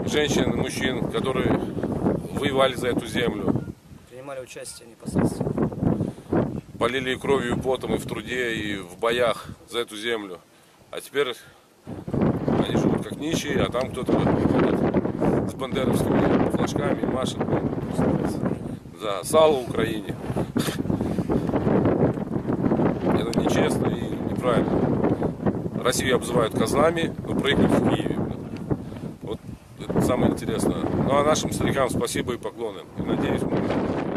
женщин и мужчин, которые воевали за эту землю. Принимали участие непосредственно. Полили и кровью, и потом, и в труде, и в боях за эту землю. А теперь они живут как нищие, а там кто-то ходит с бандеровскими флажками, машет за сало в Украине. Это нечестно и неправильно. Россию обзывают козлами, но проиграли в Киеве. Вот это самое интересное. Ну а нашим старикам спасибо и поклоны. И надеюсь, мы